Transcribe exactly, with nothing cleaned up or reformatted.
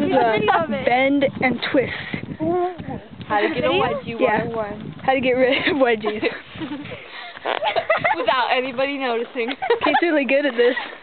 is uh, bend and twist. How to get a wedgie yeah. one oh one. How to get rid of wedgies. Without anybody noticing. Kate's really good at this.